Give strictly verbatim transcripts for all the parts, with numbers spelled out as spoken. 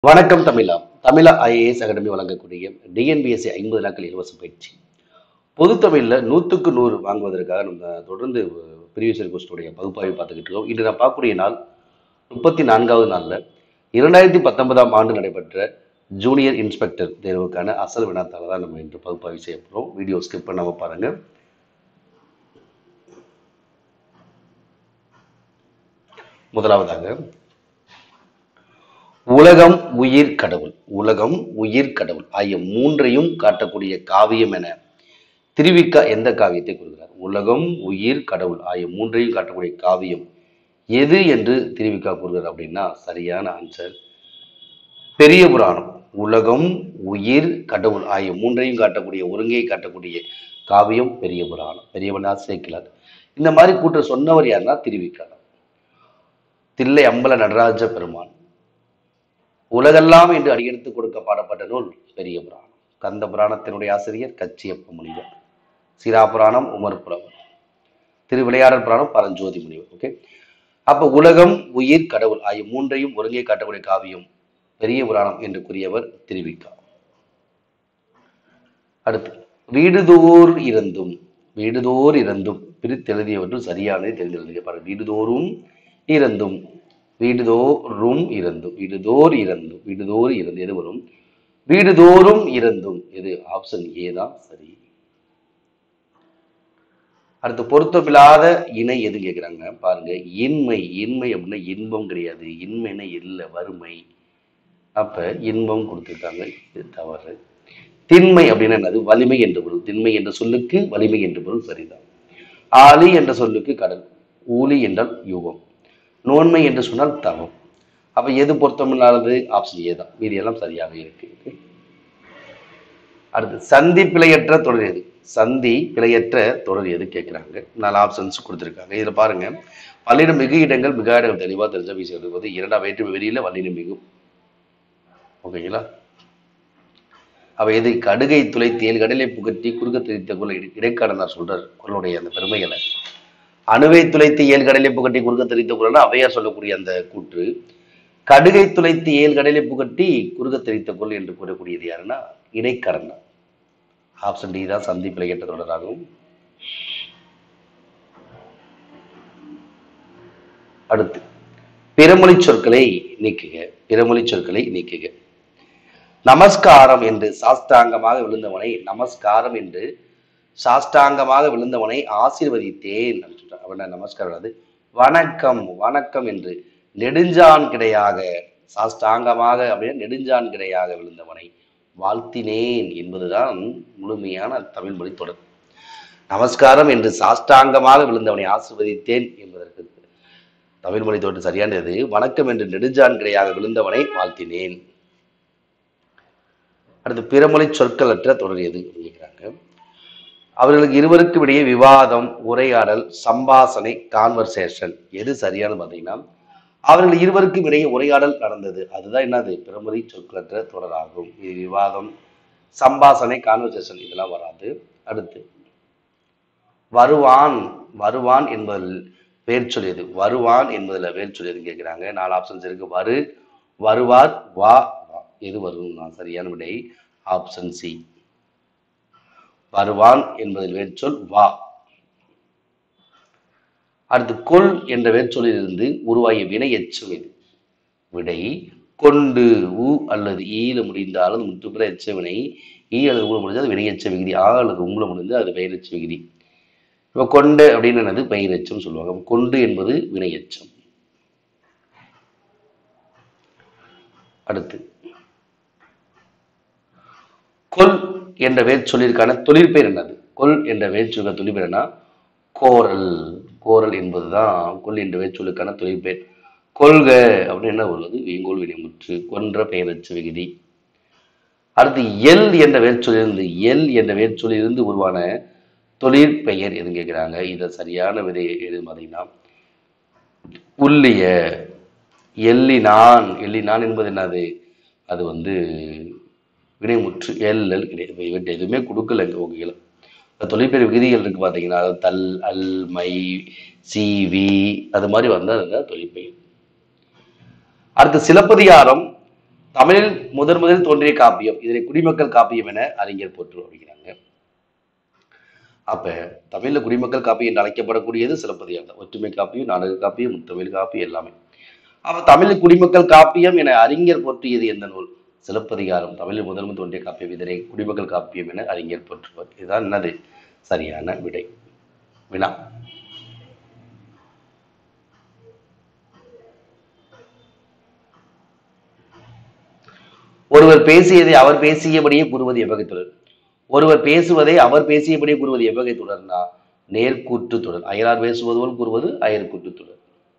வணக்கம் தமிழா. தமிழா IAS academy வழங்கக்கூடிய TNPSC ஐம்பது நாட்கள் இலவச பயிற்சி. பொது தமிழ்ல நூற்றுக்கு நூறு வாங்குவதற்காக நம்ம தொடர்ந்து ப்ரீவியஸ் இயர் கொஸ்டினுடைய பகுப்பாய்வு பார்த்துக்கிட்டு இருக்கோம். இன்று நான் பார்க்கக்கூடிய நாள் முப்பத்தி நான்காவது நாள்ல இரண்டாயிரத்தி பத்தொன்பதாம் ஆண்டு நடைபெற்ற ஜூனியர் இன்ஸ்பெக்டர் தேர்வுக்கான அசல் வினாத்தாள தான் நம்ம இன்று பகுப்பாய்வு செய்ய போகிறோம். வீடியோ ஸ்கிப் பண்ணாம பாருங்க. முதலாவதாக உலகம் உயிர் கடவுள் உலகம் உயிர் கடவுள் ஆகிய மூன்றையும் காட்டக்கூடிய காவியம் என திருவிக்கா எந்த காவியத்தை கூறுகிறார்? உலகம் உயிர் கடவுள் ஆகிய மூன்றையும் காட்டக்கூடிய காவியம் எது என்று திருவிக்கா கூறுகிறார் அப்படின்னா சரியான ஆன்சர் பெரிய புராணம். உலகம் உயிர் கடவுள் ஆகிய மூன்றையும் காட்டக்கூடிய ஒருங்கை காட்டக்கூடிய காவியம் பெரிய புராணம். பெரியவனா சேர்க்கிறார். இந்த மாதிரி கூற்று சொன்னவர் யாருன்னா திருவிக்கா. தில்லை அம்பல நடராஜ பெருமான். உலகெல்லாம் என்று அடியெடுத்து கொடுக்க பாடப்பட்ட நூல் பெரிய புராணம். கந்த புராணத்தினுடைய ஆசிரியர் கச்சியப்ப முனிவர். சீரா புராணம் உமர் புலவர். திருவிளையாடல் புராணம் பரஞ்சோதி முனிவர். ஓகே, அப்ப உலகம் உயிர் கடவுள் ஆகிய மூன்றையும் ஒருங்கே காட்டக்கூடிய காவியம் பெரிய புராணம் என்று கூறியவர் திருவிக்கா. அடுத்து வீடுதோர் இருந்தும் வீடுதோர் இருந்தும் பிரித்தெழுதியவற்றும் சரியானதை தெரிந்தெழுதிய பாருங்க. வீடுதோறும் இருந்தும் வீடுதோறும் இருந்தும் வீடுதோர் இருந்தும் வீடுதோர் இருந்து எது வரும்? வீடுதோறும் இருந்தும் எது? ஆப்ஷன் ஏ தான் சரி. அடுத்து பொருத்தமில்லாத இணை எது கேட்கிறாங்க பாருங்க. இன்மை. இன்மை அப்படின்னா இன்பம் கிடையாது. இன்மைன்னா இல்லை, வறுமை. அப்ப இன்பம் கொடுத்துருக்காங்க, இது தவறு. திண்மை அப்படின்னா என்னது? வலிமை என்று பொருள். திண்மை என்ற சொல்லுக்கு வலிமை என்று பொருள் சரிதான். ஆலி என்ற சொல்லுக்கு கடல். ஊலி என்றால் யுகம். நோன்மை என்று சொன்னால் தவம். அப்ப எது பொருத்தமில்லாதது? ஆப்ஷன் ஏ தான். மீதி எல்லாம் சரியாக இருக்கு. அடுத்து சந்தி பிழையற்ற தொடர் எது? சந்தி பிழையற்ற தொடர் எது கேட்கிறாங்க. நாலு ஆப்ஷன்ஸ் கொடுத்துருக்காங்க. இதுல பாருங்க, வல்லினம் மிகு இடங்கள் மிக இடங்கள் தெளிவா தெரிஞ்ச விஷயம் போது இரண்டாம் வேற்று வெளியில வல்லினம் மிகும். ஓகேங்களா? அவ எது? கடுகை துளைத்து ஏழு கடலை புகட்டி குறுக்க தெரிவித்த குரல் இடைக்காடனார் சொல்றார் குரலுடைய அந்த பெருமைகளை. அணுவை துளைத்து ஏழு கடலை புகட்டி குறுக்க தெரிவித்த குரல் அவையார் சொல்லக்கூடிய அந்த கூற்று. கடுகை துளைத்து ஏழு கடலை புகட்டி குறுக்க தெரிவித்த குரல் என்று கூறக்கூடியது யாருன்னா இடைக்கடனார். ஆப்ஷன் டி தான் சந்தி பிழையற்ற தொடராகும். அடுத்து பிறமொழி சொற்களை நீக்குக. பிறமொழி சொற்களை நீக்குக. நமஸ்காரம் என்று சாஸ்தாங்கமாக விழுந்தவனை நமஸ்காரம் என்று சாஷ்டாங்கமாக விழுந்தவனை ஆசீர்வதித்தேன். அவன நமஸ்காரம் அது வணக்கம். வணக்கம் என்று நெடுஞ்சான் கிடையாக சாஷ்டாங்கமாக அப்படின்னா நெடுஞ்சான் கிடையாக விழுந்தவனை வாழ்த்தினேன் என்பதுதான் முழுமையான தமிழ் மொழி தொடர். நமஸ்காரம் என்று சாஷ்டாங்கமாக விழுந்தவனை ஆசீர்வதித்தேன் என்பதற்கு தமிழ் மொழி தொடர் சரியானது வணக்கம் என்று நெடுஞ்சான் கிடையாக விழுந்தவனை வாழ்த்தினேன். அடுத்து பிறமொழி சொற்களற்ற தொடர் எது கேட்கிறாங்க. அவர்களுக்கு இருவருக்கும் இடையே விவாதம், உரையாடல், சம்பாசனை, கான்வர்சேஷன் எது சரியானது பார்த்தீங்கன்னா அவர்கள் இருவருக்கும் இடையே உரையாடல் நடந்தது. அதுதான் என்னது? பிறமொழி சொற்களற்ற தொடராகும். இது விவாதம், சம்பாசனை, கான்வர்சேஷன் இதெல்லாம் வராது. அடுத்து வருவான். வருவான் என்பதில் வேர் சொல்லியது. வருவான் என்பதில் வேர் சொல்லியது கேட்கிறாங்க. நாலு ஆப்ஷன்ஸ் இருக்கு. வரு, வருவார், வா, வா எது வரும்? நான் சரியான விடை ஆப்ஷன் சி. வருவான் என்பதில் வேர்ச்சொல் வா. அடுத்து கொள் என்ற வேர்ச்சொல்லிலிருந்து உருவாகிய வினை எச்சம் இது. விடை கொண்டு. உ அல்லது ஈல முடிந்தாலும் முற்றுப்புற எச்ச வினை. ஈ அல்லது ஊல முடிஞ்சது அது வினை எச்ச விகுதி. ஆ அல்லது உங்கள முடிந்து அது பெயர் எச்ச விகுதி. இப்ப கொண்டு அப்படின்னு என்னது? பெயர் எச்சம் சொல்லுவாங்க. கொண்டு என்பது வினை எச்சம். அடுத்து கொல் என்ற வேர்ச்சொல்லிற்கான தொழிற்பெயர் என்னது? கொல் என்ற வேர்ச்சொல்ல தொழிற்பெயர் என்ன? கோரல். கோரல் என்பதுதான் கொல் என்ற வேர்ச்சொல்லுக்கான தொழிற்பெயர். கொள்க அப்படின்னு என்ன உள்ளது? வீங்கோல் வினைமுற்று. கொன்ற பெயரச்ச விகுதி. அடுத்து எல் என்ற வேர்ச்சொல்லிருந்து எல் என்ற வேர்ச்சொல்லிலிருந்து உருவான தொழிற்பெயர் எதுன்னு கேட்கிறாங்க. இதை சரியான விதை எது பார்த்தீங்கன்னா உள்ளிய. எல்லினான். எல்லினான் என்பது என்னது? அது வந்து வினைமுற்று. எல் எல் கிடையாது. இவற்றை எதுவுமே கொடுக்கல இங்க. ஓகேங்களா? தொழிற்பெயர் விகுதிகள் இருக்கு பார்த்தீங்கன்னா தல், அல், மை, சி, வி அது மாதிரி வந்தா அதுதான் தொழிற்பெயர். அடுத்து சிலப்பதிகாரம் தமிழில் முதன் முதலில் தோன்றிய காப்பியம், இதனை குடிமக்கள் காப்பியம் என அறிஞர் போற்று அப்படிங்கிறாங்க. அப்ப தமிழ்ல குடிமக்கள் காப்பியம் என்று அழைக்கப்படக்கூடியது சிலப்பதிகாரம். ஒற்றுமை காப்பியம், நாடக காப்பியம், முத்தமிழ் காப்பியம் எல்லாமே. அப்ப தமிழ் குடிமக்கள் காப்பியம் என அறிஞர் போற்றியது எந்த நூல்? சிலப்பதிகாரம் தமிழில் முதல் முதல் தோன்றிய காப்பியம், இதனை குடிமக்கள் காப்பியம் என அறிஞர் போற்றுவர். இதுதான் என்னது சரியான விடை. வினா, ஒருவர் பேசியதை அவர் பேசியபடியே கூறுவது எவ்வகை தொடர்? ஒருவர் பேசுவதை அவர் பேசியபடியே கூறுவது எவ்வகை தொடர்னா நேர்கூற்று தொடர். அயலார் பேசுவது போல் கூறுவது அயர்கூற்று தொடர்.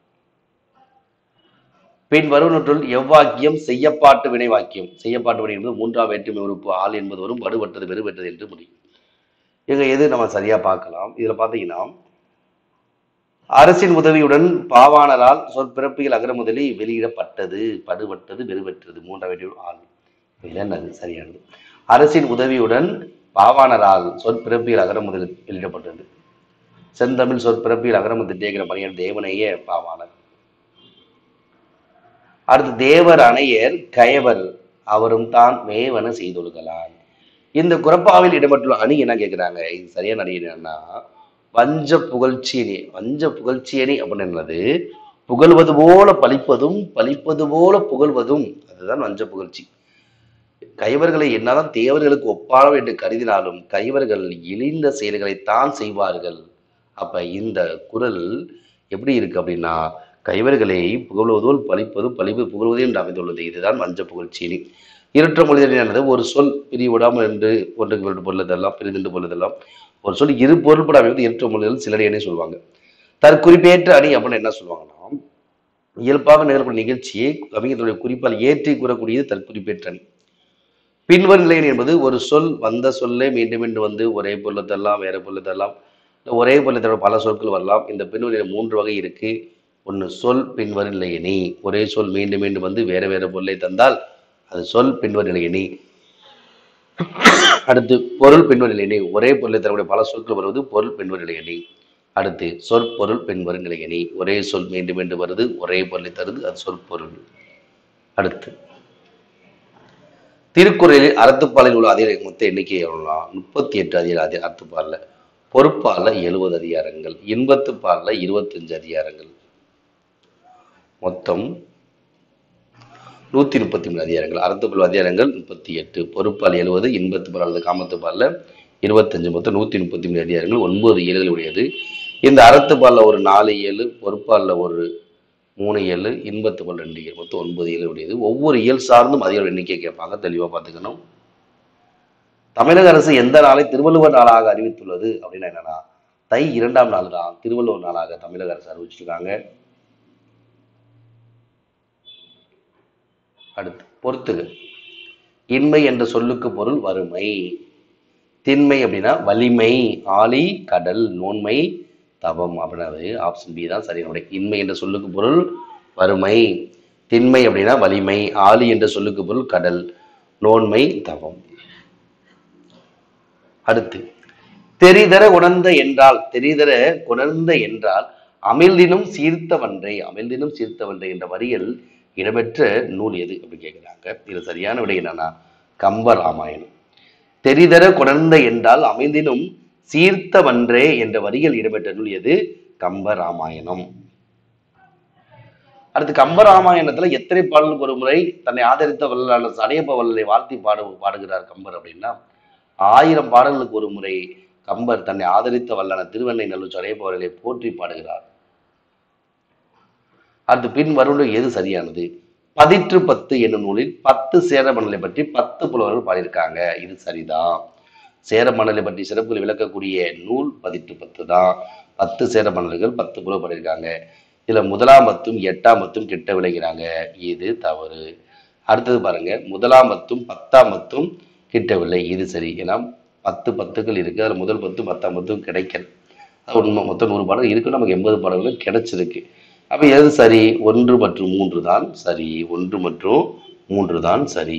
பின் வருவனற்றுள் எவ்வாக்கியம் செய்யப்பாட்டு வினை வாக்கியம்? செய்யப்பாட்டு வினை என்பது மூன்றாம் வேற்றுமை உறுப்பு ஆள் என்பது வரும், வடுபட்டது வெறுபெற்றது என்று முடியும். இங்க எது நம்ம சரியா பார்க்கலாம். இதுல பாத்தீங்கன்னா அரசின் உதவியுடன் பாவாணரால் சொற்பிறப்பியல் அகரமுதலி வெளியிடப்பட்டது, படுபட்டது வெறுபெற்றது, மூன்றாம் வேற்றுமை ஆள். என்னது சரியானது? அரசின் உதவியுடன் பாவாணரால் சொற்பிறப்பியல் அகரமுதல் வெளியிடப்பட்டது. செந்தமிழ் சொற்பிறப்பியல் அகரமுதல் தேகிற பணியர் தேவனையே பாவாணர். அடுத்து தேவர் அணையர் கயவர் அவரும் தான் மேவன செய்தொழுகலான். இந்த குறப்பாவில் இடம்பெற்றுள்ள அணி என்ன கேட்கிறாங்க? இது சரியான அணி என்னன்னா வஞ்ச புகழ்ச்சியணி. வஞ்ச புகழ்ச்சியணி அப்படின்னு என்னது? புகழ்வது போல பழிப்பதும் பழிப்பது போல புகழ்வதும், அதுதான் வஞ்ச புகழ்ச்சி. கைவர்களை என்னதான் தேவர்களுக்கு ஒப்பாளம் என்று கருதினாலும் கைவர்கள் இழிந்த செயல்களைத்தான் செய்வார்கள். அப்ப இந்த குறள் எப்படி இருக்கு அப்படின்னா கைவர்களை புகழ்வதோல் பழிப்பது பழிப்பு புகழ்வதே என்று அமைந்துள்ளது. இதுதான் வஞ்ச புகழ்ச்சி. இரற்ற மொழியானது ஒரு சொல் பிரிவிடாமல் என்று ஒன்றுக்கு பொருளதெல்லாம் பிரிந்து பொருளதெல்லாம் ஒரு சொல் இரு பொருள்பட அமைவது இரற்ற மொழிகள் சிலடியனே சொல்லுவாங்க. தற்குறிப்பேற்ற அணி அப்படின்னு என்ன சொல்லுவாங்கன்னா இயல்பாக நிகழக்கூடிய நிகழ்ச்சியை கவிஞர்களுடைய குறிப்பால் ஏற்றி கூறக்கூடியது தற்குறிப்பேற்ற அணி. பின்வரும் நிலையணி என்பது ஒரு சொல் வந்த சொல்லே மீண்டும் மீண்டும் வந்து ஒரே பொருளத்தெல்லாம் வேற பொருளத்தெல்லாம் ஒரே பொருளத்தோட பல சொற்கள் வரலாம். இந்த பின்வரும் மூன்று வகை இருக்கு. ஒன்று சொல் பின்வரும் நிலையணி. ஒரே சொல் மீண்டும் மீண்டும் வந்து வேற வேற பொருளை தந்தால் அது சொல் பின்வரும் நிலையணி. அடுத்து பொருள் பின்வரும் நிலையணி. ஒரே பொருளை தரக்கூடிய பல சொற்கள் வருவது பொருள் பின்வரும் நிலையணி. அடுத்து சொற்பொருள் பின்வரும் நிலையணி. ஒரே சொல் மீண்டும் மீண்டும் வருது ஒரே பொருளை தருது அது சொற்பொருள். அடுத்து திருக்குறளில் அறத்துப்பாலில் உள்ள அதிகார மொத்த எண்ணிக்கை எவ்வளோனா முப்பத்தி எட்டு அதிகார அறத்துப்பாலில். பொறுப்பால எழுபது அதிகாரங்கள், இன்பத்து பால்ல இருபத்தஞ்சு அதிகாரங்கள், மொத்தம் நூத்தி முப்பத்தி மூணு அதிகாரங்கள். அறத்துப்பால் அதிகாரங்கள் முப்பத்தி எட்டு, பொறுப்பால் எழுபது, இன்பத்து பால் அல்லது காமத்து பால்ல இருபத்தஞ்சு, மொத்தம் நூத்தி முப்பத்தி மூணு அதிகாரங்கள், ஒன்பது ஏழுகள் உடையது. இந்த அறத்துப்பால்ல ஒரு நாலு ஏழு, பொறுப்பால்ல ஒரு மூணு ஏழு, இன்பத்து பால் ரெண்டு ஏழு, மொத்தம் ஒன்பது ஏழு உடையது. ஒவ்வொரு இயல் சார்ந்தும் அதிகார எண்ணிக்கை கேட்பாங்க, தெளிவா பார்த்துக்கணும். தமிழக அரசு எந்த நாளை திருவள்ளுவர் நாளாக அறிவித்துள்ளது அப்படின்னா என்னன்னா தை இரண்டாம் நாள் தான் திருவள்ளுவர் நாளாக தமிழக அரசு அறிவிச்சிருக்காங்க. அடுத்து பொறுத்துக. இன்மை என்ற சொல்லுக்கு பொருள் வறுமை. திண்மை அப்படின்னா வலிமை, ஆழி, கடல், நோன்மை, தவம் அப்படின்னாது ஆப்ஷன் பி தான் சரியான. இன்மை என்ற சொல்லுக்கு பொருள் வறுமை, திண்மை அப்படின்னா வலிமை, ஆழி என்ற சொல்லுக்கு பொருள் கடல், நோன்மை, தவம். அடுத்து தெரிதர உணர்ந்த என்றால் தெரிதர உணர்ந்த என்றால் அமிழ்தினும் சீர்த்தவன்றை அமிழ்தினும் சீர்த்தவன்றை என்ற வரியில் இடம்பெற்ற நூல் எது அப்படி கேட்கிறாங்க. இது சரியான விடை என்னன்னா கம்ப ராமாயணம். தெரிதர உணர்ந்த என்றால் அமிழ்தினும் சீர்த்தவன்றே என்ற வரியில் இடம்பெற்ற நூல் எது? கம்ப ராமாயணம். அடுத்து கம்ப ராமாயணத்துல எத்தனை பாடலுக்கு ஒரு முறை தன்னை ஆதரித்த வல்லாளர் சடையப்ப வல்லலை வாழ்த்தி பாடு பாடுகிறார் கம்பர் அப்படின்னா ஆயிரம் பாடல்களுக்கு ஒரு முறை கம்பர் தன்னை ஆதரித்த வல்லான திருவெண்ணை நல்லூர் சடையப்ப வல்லலை போற்றி பாடுகிறார். அடுத்து பின் வருவது எது சரியானது? பதிற்று பத்து என்னும் நூலில் பத்து சேர மன்னலை பற்றி பத்து புலவர்கள் பாடியிருக்காங்க. இது சரிதான். சேர மன்னலை பற்றி சிறப்புகளை விளக்கக்கூடிய நூல் பதிற்று பத்து தான். பத்து சேர மன்னர்கள் பத்து புலவர் பாடியிருக்காங்க. இதுல முதலாம் பத்தும் எட்டாம் பத்தும் கிட்ட விளங்கிறாங்க. இது தவறு. அடுத்தது பாருங்க, முதலாம் பத்தும் பத்தாம் பத்தும் கிட்டவில்லை. இது சரி. ஏன்னா பத்து பத்துக்கள் இருக்கு. அதுல முதல் பத்தும் பத்தாம் பத்தும் கிடைக்கல. உண்மை. மொத்தம் நூறு பாடல் இருக்கு, நமக்கு எண்பது பாடல்கள் கிடைச்சிருக்கு. அப்ப எது சரி? ஒன்று மற்றும் மூன்று தான் சரி. ஒன்று மற்றும் மூன்று தான் சரி.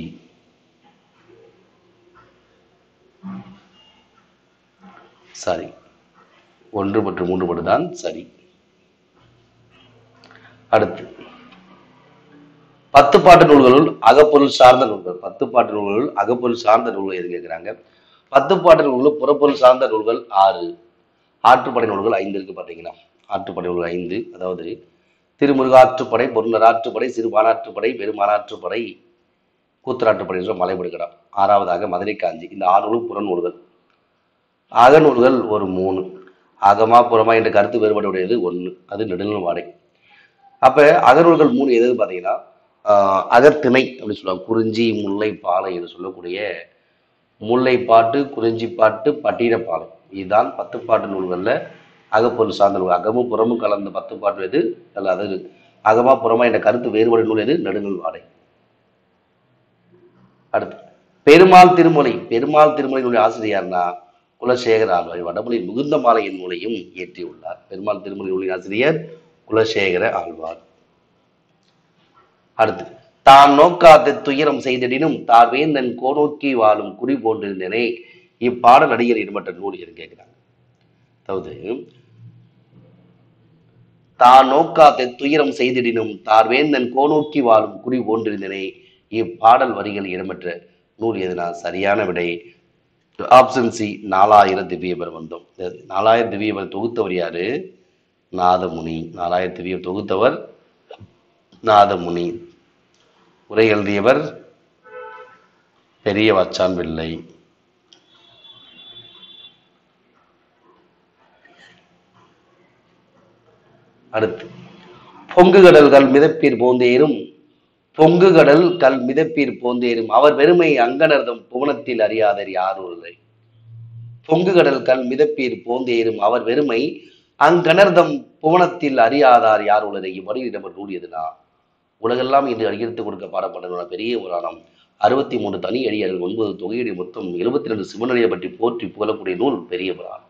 சரி, ஒன்று மற்றும் மூன்று மட்டும் தான் சரி. அடுத்து பத்து பாட்டு நூல்களுள் அகப்பொருள் சார்ந்த நூல்கள், பத்து பாட்டு நூல்களுள் அகப்பொருள் சார்ந்த நூல்கள் எது கேட்கிறாங்க. பத்து பாட்டு நூல்களும் புறப்பொருள் சார்ந்த நூல்கள் ஆறு. ஆற்றுப்படை நூல்கள் ஐந்து இருக்கு பாத்தீங்கன்னா. ஆற்றுப்படை நூல்கள் ஐந்து, அதாவது திருமுருகாற்றுப்படை, பொருளராற்றுப்படை, சிறுபானாற்றுப்படை, பெருமானாற்றுப்படை, கூத்தராற்றுப்படை என்ற மலைபடுகடம். ஆறாவதாக மதுரை காஞ்சி. இந்த ஆறு நூலும் புறநூல்கள். அகநூல்கள் ஒரு மூணு. அகமா புறமா என்ற கருத்து வேறுபாடு உடையது ஒன்று, அது நெடுநூல் வாடை. அப்ப அகநூல்கள் மூணு எது பார்த்தீங்கன்னா ஆஹ் அகத்திணை அப்படின்னு சொல்லுவாங்க. குறிஞ்சி, முல்லை, பாலை என்று சொல்லக்கூடிய முல்லைப்பாட்டு, குறிஞ்சிப்பாட்டு, பட்டினப்பாலை, இதுதான் பத்து பாட்டு நூல்கள்ல அகப்பொருள் சார்ந்த நூல். அகமும் புறமும் கலந்த பத்து பாட்டு எது அல்ல, அது அகமா புறமா என்ற கருத்து வேறுபாடு நூல் எது, நெடுநூல் வாடை. அடுத்து பெருமாள் திருமொழி. பெருமாள் திருமொழியினுடைய ஆசிரியர்னா குலசேகர ஆழ்வார். வடமொழி மிகுந்த மாலை என் நூலையும் இயற்றியுள்ளார். பெருமாள் திருமொழி நூலின் ஆசிரியர் குலசேகர ஆழ்வார். அடுத்து தான் நோக்காத துயரம் செய்திடினும் தார்வேந்தன் கோநோக்கி வாழும் குறி போன்றிருந்தனே இப்பாட நடிகர் இடம்பெற்ற நூல் என்று கேட்கிறாங்க. அதாவது தான் நோக்காத துயரம் செய்திடினும் தார்வேந்தன் கோநோக்கி வாழும் குறி போன்றிருந்தனே இப்பாடல் வரிகள் இடம்பெற்ற நூல் எதுனா சரியான விடை ஆப்ஷன் சி, நாலாயிரம் திவ்ய பிரபந்தம். நாலாயிரம் திவ்ய தொகுத்தவர் யாரு, நாதமுனி. நாலாயிரம் திவ்ய தொகுத்தவர் நாதமுனி. உரை எழுதியவர் பெரிய வச்சான் பிள்ளை. அடுத்து பொங்கு கடல்கள் மிதப்பீர் போந்தேறும், பொங்கு கடல் கல் மிதப்பீர் போந்தேறும் அவர் பெருமை அங்கனர்தம் புவனத்தில் அறியாதர் யாருரை. பொங்கு கடல் கல் மிதப்பீர் போந்தேறும் அவர் பெருமை அங்கனர்தம் புவனத்தில் அறியாதார் யார் உள்ளதை. இவ்வடியில் இடம்பெற்ற நூல் எதுனா உலகெல்லாம் இன்று அடியெடுத்து கொடுக்க பாடப்பட்ட பெரிய புராணம். அறுபத்தி மூன்று தனி அடியார்கள், ஒன்பது தொகையடி, மொத்தம் எழுபத்தி ரெண்டு சிவனடியை பற்றி போற்றி புகழக்கூடிய நூல் பெரிய புராணம்.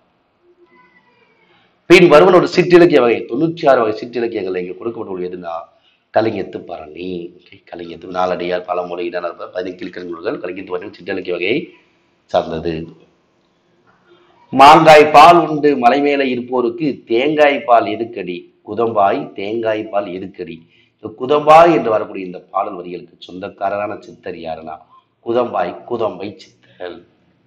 பின் வருவனோட சிற்றிலக்கிய வகை. தொண்ணூற்றி ஆறு வகை சிற்றிலக்கியங்கள் இங்கே கொடுக்கப்பட்ட எதுனா கலிங்கத்து பரணி. கலிங்கத்து நாலடியார், பழமொழி, பதினெட்டு நூல்கள் கலிங்கத்து பரணி சிற்றிலக்கிய வகையை சார்ந்தது. மாங்காய் பால் உண்டு மலை மேலே இருப்போருக்கு தேங்காய் பால் எதுக்கடி, குதம்பாய் தேங்காய் பால் எதுக்கடி. இந்த குதம்பாய் என்று வரக்கூடிய இந்த பாடல் வரிகளுக்கு சொந்தக்காரரான சித்தர் யாருன்னா குதம்பாய், குதம்பை சித்தர்.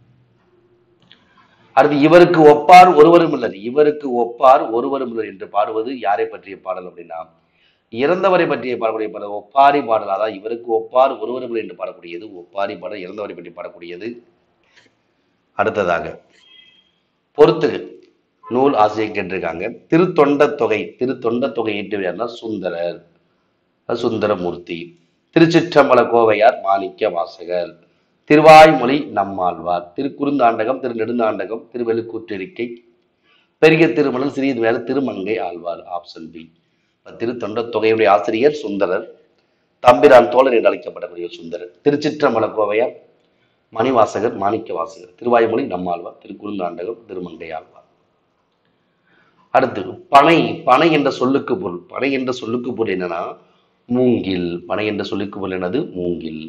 அடுத்து இவருக்கு ஒப்பார் ஒருவரும் இல்லர், இவருக்கு ஒப்பார் ஒருவரும் இல்லர் என்று பாடுவது யாரை பற்றிய பாடல் அப்படின்னா இறந்தவரை பற்றிய பாடக்கூடிய பாடல் ஒப்பாரி பாடல். அதான் இவருக்கு ஒப்பார் ஒருவரும் இல்லை என்று பாடக்கூடியது ஒப்பாரி பாடல், இறந்தவரை பற்றி பாடக்கூடியது. அடுத்ததாக பொறுத்து நூல் ஆசிரியர் கேட்டிருக்காங்க. திருத்தொண்ட தொகை. திருத்தொண்ட தொகை ஏற்றுவியார்னா சுந்தரர், சுந்தரமூர்த்தி. திருச்சிற்றம்பல கோவையார் மாணிக்க வாசகர். திருவாய்மொழி நம்மாழ்வார். திருக்குறுந்தாண்டகம், திரு நெடுந்தாண்டகம், திருவெழுக்கூற்றிருக்கை, பெரிய திருமணல், சிறிய வேலை திருமங்கை ஆழ்வார். Option B. திருத்தொண்ட தொகையுடைய ஆசிரியர் சுந்தரர், தம்பிரான் தோழர் என்று அழைக்கப்படக்கூடிய சுந்தரர். திருச்சிற்றம்பல கோவையார் மணிவாசகர், மாணிக்க வாசகர். திருவாய்மொழி நம்மாழ்வார். திருக்குறுந்தாண்டகம், திருமங்கை ஆழ்வார். அடுத்து பனை. பனை என்ற சொல்லுக்கு பொருள். பனை என்ற சொல்லுக்கு பொருள் என்னன்னா மூங்கில். பனை என்ற சொல்லுக்கு பொருள் என்னது, மூங்கில்.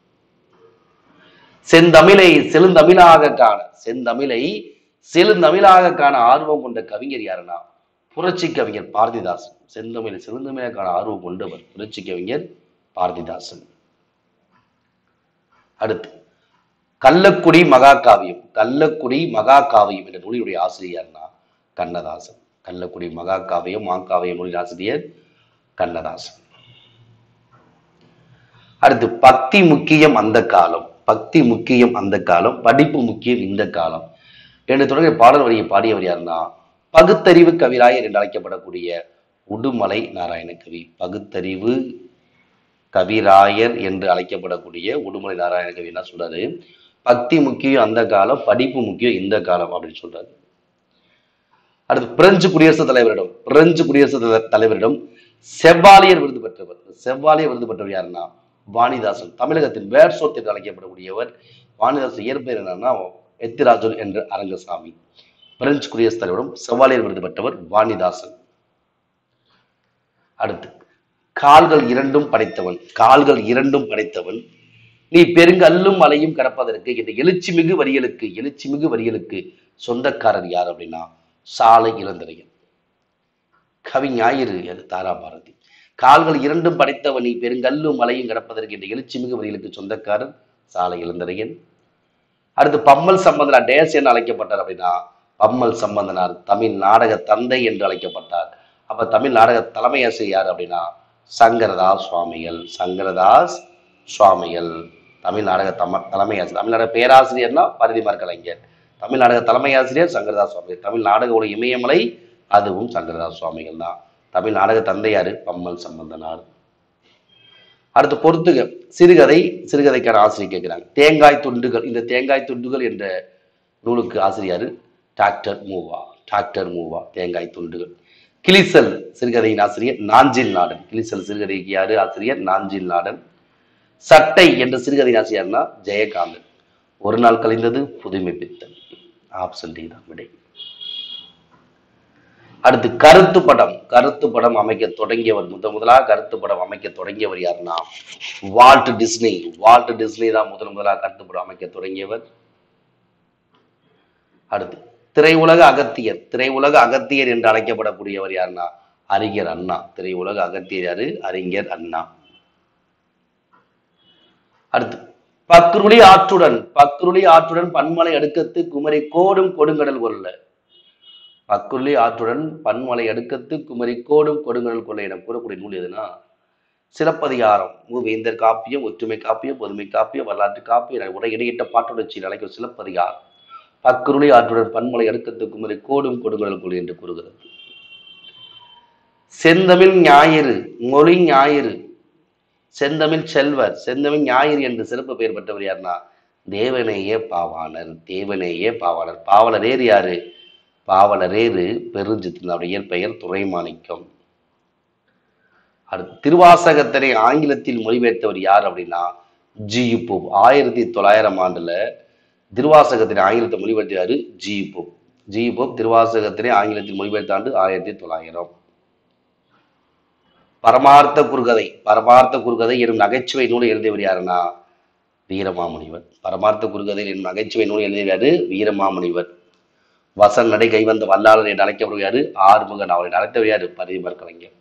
செந்தமிழை செழுந்தமிழாக காண, செந்தமிழை செழுந்தமிழாக காண ஆர்வம் கொண்ட கவிஞர் யாருன்னா புரட்சி கவிஞர் பாரதிதாசன். செந்தமிழை செழுந்தமிழாக காண ஆர்வம் கொண்டவர் புரட்சி கவிஞர் பாரதிதாசன். அடுத்து கள்ளக்குடி மகாகாவியம். கள்ளக்குடி மகாகாவியம் என்ற நூலினுடைய ஆசிரியர்னா கண்ணதாசன். கள்ளக்குடி மகாகாவியம் மாகாவியம் நூலின் ஆசிரியர் கண்ணதாசன். அடுத்து பக்தி முக்கியம் அந்த காலம். பக்தி முக்கியம் அந்த காலம், படிப்பு முக்கியம் இந்த காலம் என்று தொடங்கிய பாடல் வரியை பாடியவர் யாருன்னா பகுத்தறிவு கவிராயர் என்று அழைக்கப்படக்கூடிய உடுமலை நாராயண கவி. பகுத்தறிவு கவிராயர் என்று அழைக்கப்படக்கூடிய உடுமலை நாராயண கவி என்ன சொல்றாரு, பக்தி முக்கியம் அந்த காலம், படிப்பு முக்கியம் இந்த காலம் அப்படின்னு சொல்றாரு. அடுத்து பிரெஞ்சு குடியரசுத் தலைவரிடம் பிரெஞ்சு குடியரசுத் தலைவரிடம் செவ்வாலியர் விருது பெற்றவர். செவ்வாலியர் விருது பெற்றவர் யாருன்னா வாணிதாசன். தமிழகத்தின் வேர்சோத் என்று அழைக்கப்படக்கூடியவர். வாணிதாசன் இயற்பெயர் என்னன்னா எத்திராஜன் என்ற அரங்கசாமி. பிரெஞ்சு குடியரசுத் தலைவரிடம் செவ்வாலியர் விருது பெற்றவர் வாணிதாசன். அடுத்து கால்கள் இரண்டும் படைத்தவன். கால்கள் இரண்டும் படைத்தவன் நீ பெருங்கல்லும் மலையும் கடப்பதற்கு இந்த எழுச்சி மிகு வரிகளுக்கு எழுச்சி மிகு வரிகளுக்கு சொந்தக்காரர் யார் அப்படின்னா சாலை இளந்திரையன். கவி ஞாயிறு தாராபாரதி. கால்கள் இரண்டும் படைத்தவனி பெருங்கல்லும் மலையும் கிடப்பதற்கு என்ற எழுச்சிமிகு வரிகளுக்கு சொந்தக்காரர் சாலை இளந்தரையன். அடுத்து பம்மல் சம்பந்தனார் டேஸ் என்று அழைக்கப்பட்டார் அப்படின்னா பம்மல் சம்பந்தனார் தமிழ் நாடக தந்தை என்று அழைக்கப்பட்டார். அப்ப தமிழ் நாடக தலைமை ஆசிரியர் யார் அப்படின்னா சங்கரதாஸ் சுவாமிகள். சங்கரதாஸ் சுவாமிகள் தமிழ் நாடக தம தலைமை ஆசிரியர். தமிழ் நாடக பேராசிரியர்னா பரிதிமார் கலைஞர். தமிழ் நாடக தலைமை ஆசிரியர் சங்கரதாஸ் சுவாமிகள். தமிழ் நாடக ஒரு இமயமலை அதுவும் சங்கரதாஸ் சுவாமிகள் தான். தமிழ் நாடக தந்தையாரு பம்மல் சம்பந்தனார். அடுத்து பொறுத்துக சிறுகதை. சிறுகதைக்கான ஆசிரியர் கேட்கிறாங்க. தேங்காய் துண்டுகள். இந்த தேங்காய் துண்டுகள் என்ற நூலுக்கு ஆசிரியர் டாக்டர் மூவா. டாக்டர் மூவா தேங்காய் துண்டுகள். கிளிசல் சிறுகதையின் ஆசிரியர் நாஞ்சில் நாடன். கிளிசல் சிறுகதைக்கு யாரு ஆசிரியர் நாஞ்சில் நாடன். சட்டை என்ற சிறுகதையின் ஆசிரியர்னா ஜெயகாந்தன். ஒரு நாள் கழிந்தது புதுமை பித்தன். ஆப்ஷன் டி தான் விடை. அடுத்து கருத்து படம். கருத்து படம் அமைக்க தொடங்கியவர் முதன் முதலாக கருத்து படம் அமைக்க தொடங்கியவர் யாருன்னா வால்ட் டிஸ்னி. வால்ட் டிஸ்னி தான் முதன் முதலாக கருத்து படம் அமைக்க தொடங்கியவர். அடுத்து திரையுலக அகத்தியர். திரையுலக அகத்தியர் என்று அழைக்கப்படக்கூடியவர் யாருன்னா அறிஞர் அண்ணா. திரையுலக அகத்தியர் யாரு அறிஞர் அண்ணா. அடுத்து பக்ருளி ஆற்றுடன். பக்ருளி ஆற்றுடன் பன்மலை அடுக்கத்து குமரி கோடும் கொடுங்கடல் கொள்ள. பக்குள்ளி ஆற்றுடன் பன்மலை அடுக்கத்து குமரி கோடும் கொடுங்கடல் கொள்ள என கூறக்கூடிய நூல் எதுனா சிலப்பதிகாரம். மூவேந்தர் காப்பியம், ஒற்றுமை காப்பியம், பொதுமை காப்பியம், வரலாற்று காப்பியம் உரை இடையிட்ட பாட்டுணர்ச்சியில் அழைக்கும் சிலப்பதிகாரம் பக்குருளி ஆற்றுடன் பன்மலை அடுக்கத்து குமரி கோடும் கொடுங்கடல் கொள்ள என்று கூறுகிறது. செந்தமிழ் ஞாயிறு. மொழி ஞாயிறு. செந்தமிழ் செல்வர். செந்தமிழ் ஞாயிறு என்று சிறப்பு பெயர் பெற்றவர் யாருன்னா தேவனேய பாவாணர். தேவனேய பாவாணர். பாவலரேர் யாரு பாவலரேறு பெருஞ்சித்தினுடைய இயற்பெயர் துரைமாணிக்கம். அடுத்து திருவாசகத்தினை ஆங்கிலத்தில் மொழிபெயர்த்தவர் யார் அப்படின்னா ஜி போப். ஆயிரத்தி தொள்ளாயிரம் ஆண்டுல திருவாசகத்தினை ஆங்கிலத்தை மொழிபெயர்த்தாரு ஜி போப். ஜி போப் திருவாசகத்தினை ஆங்கிலத்தில் மொழிபெயர்த்த ஆண்டு ஆயிரத்தி தொள்ளாயிரம். பரமார்த்த குறுகதை. பரமார்த்த குறுகதை எனும் நகைச்சுவை நூலை எழுதியவர் யாருன்னா வீரமாமுனிவர். பரமார்த்த குறுகதை எனும் நகைச்சுவை நூலை எழுதியவர் வீரமாமுனிவர். வசன் நடை கைவந்த வல்லாளர் என்று அழைக்கப்படுவாரு ஆறுமுகன். அவரை அழைத்தவர் யாரு பரிதிமார் கலைஞர்.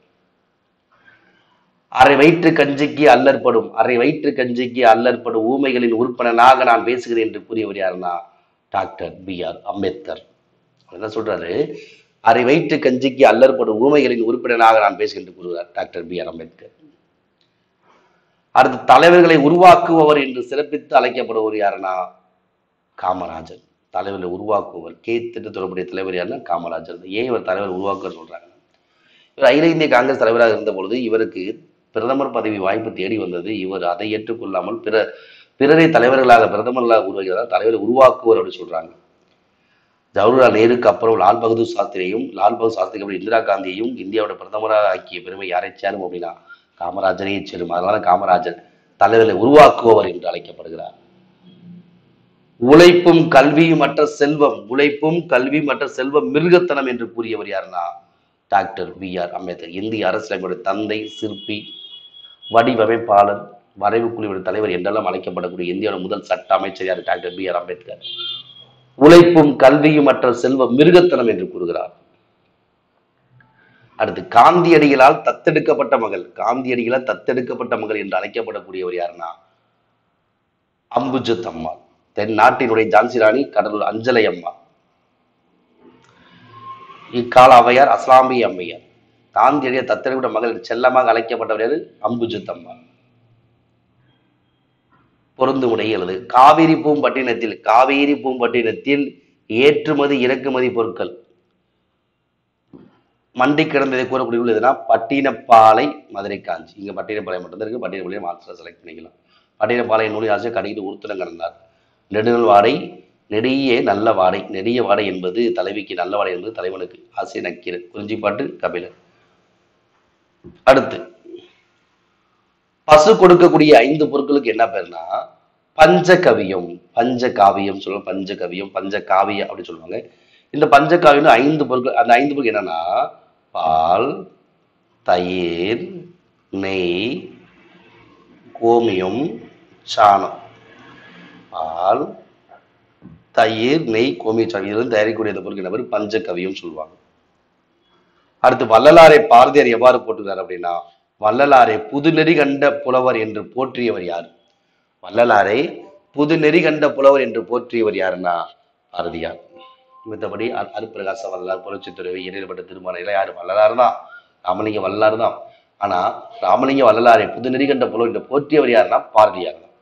அரை வயிற்று கஞ்சிக்கு அல்லற்படும். அரை வயிற்று கஞ்சிக்கு அல்லற்படும் ஊமைகளின் உறுப்பினனாக நான் பேசுகிறேன் என்று கூறியவர் யாருன்னா டாக்டர் பி ஆர் அம்பேத்கர். என்ன சொல்றாரு அரை வயிற்று கஞ்சிக்கு அல்லற்படும் ஊமைகளின் உறுப்பினராக நான் பேசுகிறேன் என்று கூறுகிறார் டாக்டர் பி ஆர் அம்பேத்கர். அடுத்து தலைவர்களை உருவாக்குபவர் என்று சிறப்பித்து அழைக்கப்படுவர் யாருன்னா காமராஜர். தலைவர்களை உருவாக்குவர். கே திட்ட தொடர்புடைய தலைவர் யாருன்னா காமராஜர். ஏன் இவர் தலைவர் உருவாக்க சொல்றாங்க? இவர் அகில இந்திய காங்கிரஸ் தலைவராக இருந்த பொழுது இவருக்கு பிரதமர் பதவி வாய்ப்பு தேடி வந்தது. இவர் அதை ஏற்றுக்கொள்ளாமல் பிற பிறரை தலைவர்களாக பிரதமர்களாக உருவாக்கிறார். தலைவரை உருவாக்குவர் அப்படின்னு சொல்றாங்க. ஜவஹர்லால் நேருக்கு அப்புறம் லால் பகதூர் சாஸ்திரியையும் லால் பகதூர் சாஸ்திரிக்கு அப்புறம் இந்திரா காந்தியையும் இந்தியாவோட பிரதமராக ஆக்கிய பெருமை யாரை சேரும் அப்படின்னா காமராஜரையே சேரும். அதனால காமராஜர் தலைவர்களை உருவாக்குபவர் என்று அழைக்கப்படுகிறார். உழைப்பும் கல்வியும் மற்ற செல்வம். உழைப்பும் கல்வி மற்ற செல்வம் மிருகத்தனம் என்று கூறியவர் யாருன்னா டாக்டர் பி ஆர் அம்பேத்கர். இந்திய அரசியலமைப்புடைய தந்தை, சிற்பி, வடிவமைப்பாளர், வரைவு குழுவின் தலைவர் என்றெல்லாம் அழைக்கப்படக்கூடிய இந்தியாவோட முதல் சட்ட அமைச்சர் யார் டாக்டர் பி ஆர் அம்பேத்கர். உழைப்பும் கல்வியும் மற்ற செல்வம் மிருகத்தனம் என்று கூறுகிறார். அடுத்து காந்தியடிகளால் தத்தெடுக்கப்பட்ட மகள். காந்தியடிகளால் தத்தெடுக்கப்பட்ட மகள் என்று அழைக்கப்படக்கூடியவர் யாருன்னா அம்புஜத் அம்மாள். தென் நாட்டினுடைய ஜான்சி ராணி, கடலூர் அஞ்சலை அம்மா. இக்கால அவையார் அஸ்லாமி அம்மையார். காந்தியடியை தத்தெடுக்கப்பட்ட மகள் செல்லமாக அழைக்கப்பட்டவர் யாரு அம்புஜத் அம்மாள். பொருந்துமுடைய எழுது. காவிரி பூம்பட்டினத்தில் காவேரி பூம்பட்டினத்தில் ஏற்றுமதி இறக்குமதி பொருட்கள் மண்டி கிடந்ததை கூறக்கூடிய உள்ளதுன்னா பட்டினப்பாலை, மதுரை, காஞ்சி. இங்க பட்டினப்பாலை மட்டும் இருக்கு. பட்டினப்பாளையம் மாத்திரம் செலக்ட் பண்ணிக்கலாம். பட்டினப்பாலை நூலி ஆசிரியர் கடையில் உறுத்துடன் கடந்தார். நெடுநல் வாடை நெடிய நல்ல வாடை. நெடிய வாடை என்பது தலைவிக்கு, நல்ல வாடை என்பது தலைவனுக்கு. ஆசிரியர் நக்கீரர். குறிஞ்சிப்பாட்டு கபிலர். அடுத்து பசு கொடுக்கக்கூடிய ஐந்து பொருட்களுக்கு என்ன பேருனா பஞ்சகவியம். பஞ்சகாவியம் சொல்லுவாங்க. பஞ்சகவியம், பஞ்சகாவியம் அப்படின்னு சொல்லுவாங்க. இந்த பஞ்சகாவியம் ஐந்து பொருட்கள். அந்த ஐந்து பொருட்கள் என்னன்னா பால், தயிர், நெய், கோமியம், சாணம். பால், தயிர், நெய், கோமியம், சாணம் இதுல தயாரிக்கக்கூடிய இந்த பொருட்கள் என்ன பேர் பஞ்சகவியம் சொல்லுவாங்க. அடுத்து வள்ளலாரை பாரதியார் எவ்வாறு போட்டுக்கிறார் அப்படின்னா வள்ளலாரை புதுநெறி கண்ட புலவர் என்று போற்றியவர் யார்? வள்ளலாரை புதுநெறி கண்ட புலவர் என்று போற்றியவர் யாருன்னா பாரதியார். மற்றபடி அருட்பிரகாச வள்ளலார், புரட்சித்துறை, இறைப்பட்ட திருமணம் எல்லாம் யாரு? வள்ளலார் தான். ராமலிங்க வள்ளலார் தான். ஆனா ராமலிங்க வள்ளலாரை புதுநெறி கண்ட புலவர் என்று போற்றியவர் யாருன்னா பாரதியார் தான்.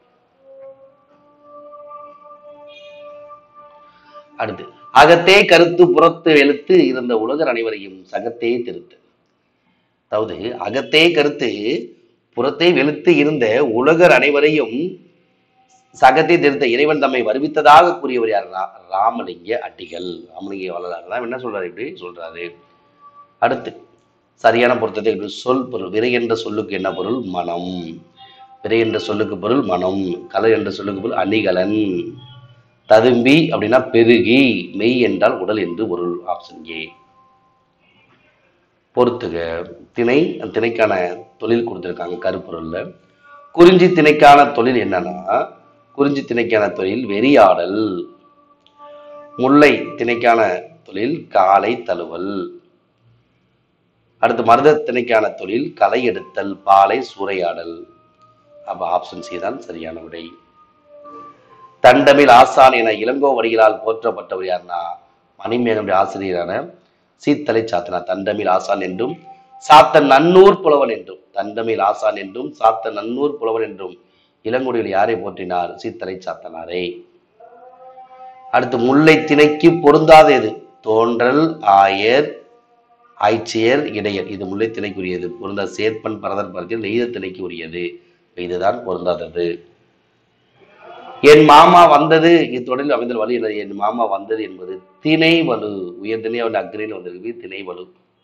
அடுத்து, அகத்தே கருத்து புறத்து எழுத்து இருந்த உலகர் அனைவரையும் சகத்தே திருத்து. அதாவது அகத்தே கருத்து புறத்தே வெளுத்து இருந்த உலகர் அனைவரையும் சகத்தை திருத்த இறைவன் தம்மை வருவித்ததாக கூறியவர் யாருன்னா ராமலிங்க அடிகள். ராமலிங்க வள்ளலார் தான் என்ன சொல்றாரு? இப்படி சொல்றாரு. அடுத்து, சரியான பொருத்தத்தை சொல் பொருள். விரை என்ற சொல்லுக்கு என்ன பொருள்? மனம். விரை என்ற சொல்லுக்கு பொருள் மனம். கலை என்ற சொல்லுக்கு பொருள் அணிகலன். ததும்பி அப்படின்னா பெருகி. மெய் என்றால் உடல் என்று பொருள். Option A. பொறுத்துக. திணை, திணைக்கான தொழில் கொடுத்திருக்காங்க கருப்பொருள்ல. குறிஞ்சி திணைக்கான தொழில் என்னன்னா, குறிஞ்சி திணைக்கான தொழில் வெறியாடல். முல்லை திணைக்கான தொழில் காலை தழுவல். அடுத்து, மருத திணைக்கான தொழில் களை எடுத்தல், பாலை சூறையாடல். அப்ப ஆப்ஷன் சி தான் சரியான விடை. தண்டமிழ் ஆசான் என இளங்கோவடிகளால் போற்றப்பட்டவர் யாருன்னா மணிமேகனுடைய ஆசிரியரான சீத்தலை சாத்தனார். தண்டமிழ் ஆசான் என்றும் சாத்த நன்னூர் புலவன் என்றும் தண்டமிழ் ஆசான் என்றும் சாத்த நன்னூர் புலவன் என்றும் இளங்கோடிகள் யாரை போற்றினார்? சீத்தலை சாத்தனாரை. அடுத்து, முல்லை திணைக்கு பொருந்தாத எது? தோன்றல், ஆயர், ஆய்ச்சியர், இடையர். இது முல்லை திணைக்குரியது. பொருந்தா சேர்ப்பன், பரதர், பரத்தில் நெய்த திணைக்கு உரியது. இதுதான் பொருந்தாதது. என் மாமா வந்தது இத்தொடரில் அமைந்த வழி என்ன? என் மாமா வந்தது என்பது திணை வலு. உயர்திணை அவன் அக்ரின்னு வந்திருக்கு. திணை வலு.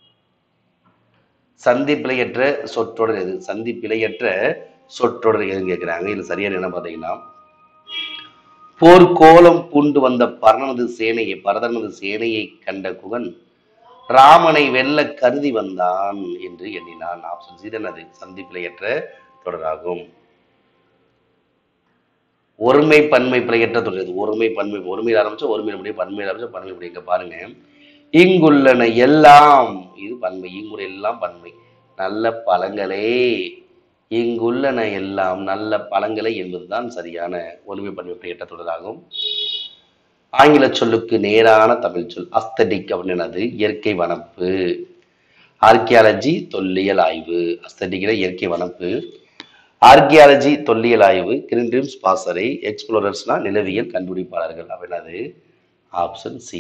சந்தி பிழையற்ற சொற்றொடர் எது? சந்தி பிழையற்ற சொற்றொடர் எதுன்னு கேட்கிறாங்க. இது சரியான என்ன பார்த்தீங்கன்னா, போர்க்கோலம் பூண்டு வந்த பரதனது சேனையை பரதனது சேனையை கண்ட குகன் ராமனை வெல்ல கருதி வந்தான் என்று எண்ணினான். ஆப்ஷன் சி தான் அது சந்தி பிழையற்ற தொடராகும். ஒருமை பன்மை பிழையற்ற தொடர். ஒருமை பன்மை, ஒருமையில் ஆரம்பிச்சா ஒருமையில் முடியும், பன்மையில் ஆரம்பிச்சா பன்மை முடியும். இங்க பாருங்க, இங்குள்ளன எல்லாம், இது பன்மை. இங்குள்ள எல்லாம் பன்மை. நல்ல பழங்களே, இங்குள்ளன எல்லாம் நல்ல பழங்களே என்பதுதான் சரியான ஒருமை பன்மை பிழையற்ற தொடராகும். ஆங்கில சொல்லுக்கு நேரான தமிழ் சொல் அஸ்தடிக் அப்படின்னது இயற்கை வனப்பு. ஆர்கியாலஜி தொல்லியல் ஆய்வு. அஸ்தடிக்கிற இயற்கை வனப்பு. ஆர்கியாலஜி தொல்லியல் ஆய்வு. கிரின்டிம்ஸ் பாசறை. எக்ஸ்ப்ளோரர்ஸ்னா நிலவியல் கண்டுபிடிப்பாளர்கள் அப்படின்னது ஆப்ஷன் சி.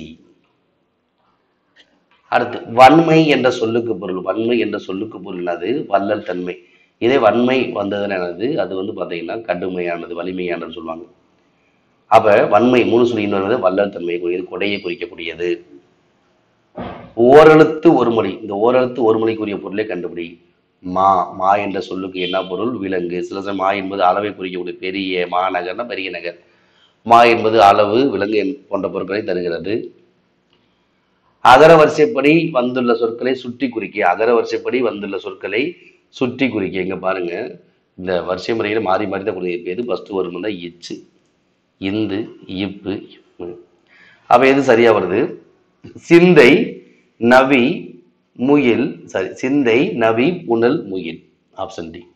அடுத்து, வன்மை என்ற சொல்லுக்கு பொருள். வன்மை என்ற சொல்லுக்கு பொருள் என்னது? வள்ளல் தன்மை. இதே வன்மை வந்ததுன்னு என்னது? அது வந்து பார்த்தீங்கன்னா கடுமையானது, வலிமையானது சொல்லுவாங்க. அப்ப வன்மை மூணு சொல்லி இன்னொரு வள்ளல் தன்மை குறிக்கிறது, கொடையை குறிக்கக்கூடியது. ஓரெழுத்து ஒரு மொழி. இந்த ஓரெழுத்து ஒரு மொழிக்குரிய பொருளை கண்டுபிடி. மா. மா என்ற சொல்லுக்கு என்ன பொருள்? விலங்கு. சில சமயம் மா என்பது அளவை குறிக்கக்கூடிய பெரிய மாநகர்னா பெரிய நகர். மா என்பது அளவு, விலங்கு போன்ற பொருட்களை தருகிறது. அகர வரிசைப்படி வந்துள்ள சொற்களை சுட்டி குறிக்க. அகர வரிசைப்படி வந்துள்ள சொற்களை சுட்டி குறிக்க. இங்க பாருங்க, இந்த வரிசை முறையில மாறி மாறி தான் கொடுக்க. எது ஃபர்ஸ்ட் வரும் தான் இச்சு, இந்து, இப்பு. அப்ப எது சரியா வருது? சிந்தை, நவி, முகில். சரி, சிந்தை, நவி, புனல், முகில். Option D.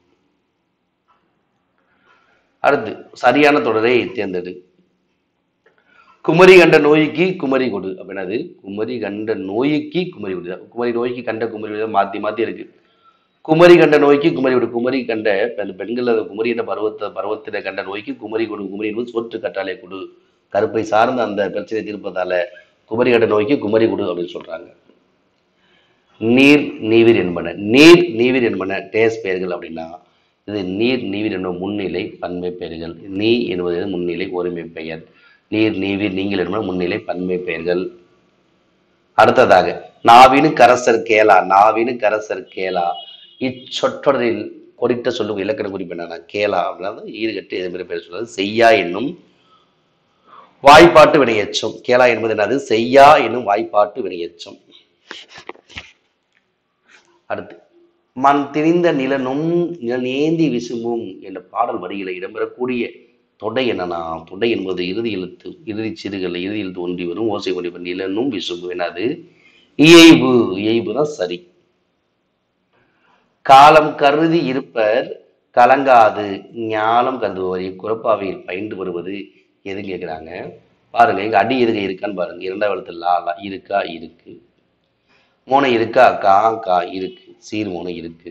அடுத்து, சரியான தொடரை தேர்ந்தெடு. குமரி கண்ட நோய்க்கு குமரி கொடு அப்படின்னது குமரி கண்ட நோய்க்கு குமரி கொடு. குமரி நோய்க்கு கண்ட குமரி மாத்தி மாத்தி இருக்கு. குமரி கண்ட நோய்க்கு குமரி கொடு. குமரி கண்ட பெண்கள் குமரி என்ற பருவத்தை பருவத்தில கண்ட நோய்க்கு குமரி கொடு. குமரி என்பது சோற்று கற்றாலே கொடு. கருப்பை சார்ந்த அந்த பிரச்சனை தீர்ப்பதால குமரி கண்ட நோய்க்கு குமரி கொடு அப்படின்னு சொல்றாங்க. நீர் நீவிர் என்பன. நீர் நீவிர் என்பன டேஸ் பெயர்கள் அப்படின்னா இது நீர் நீவிர் என்பது முன்னிலை பன்மை பெயர்கள். நீ என்பது முன்னிலை ஒருமை பெயர். நீர் நீவிர் நீங்கள் என்பது முன்னிலை பன்மை பெயர்கள். அடுத்ததாக, நாவினு கரசர் கேளா. நாவினு கரசர் கேளா. இச்சொற்றொடரில் கொடிட்ட சொல்லும் இலக்கண குறிப்பு என்னன்னா கேளா அப்படின்னா ஈடுகட்டு எதிர்மறை பெயர் சொல்றது. செய்யா என்னும் வாய்ப்பாட்டு வினையச்சம். கேளா என்பது என்னது? செய்யா என்னும் வாய்ப்பாட்டு வினையச்சம். அடுத்து, மண் திணிந்த நிலனும் நிலநேந்தி விசும்பும் என்ற பாடல் வரிகளை இடம்பெறக்கூடிய தொடை என்னன்னா, தொடை என்பது இறுதி எழுத்து, இறுதி சிறுகள் இறுதி எழுத்து ஒன்றி வரும் ஓசை கொண்டி நிலனும் விசும்பு என்னது? இயைபு. இயைபு தான் சரி. காலம் கருதி இருப்பர் கலங்காது ஞானம் கருதுவோர் இக்குறப்பாவையில் பயின்று வருவது எதுன்னு கேட்குறாங்க. பாருங்க, இங்க அடி எதுங்க இருக்கான்னு பாருங்க. இரண்டாவது எழுத்து லா லா இருக்கா இருக்கு, மூணு இருக்கா கா கா இருக்கு, சீர் மூணு இருக்கு.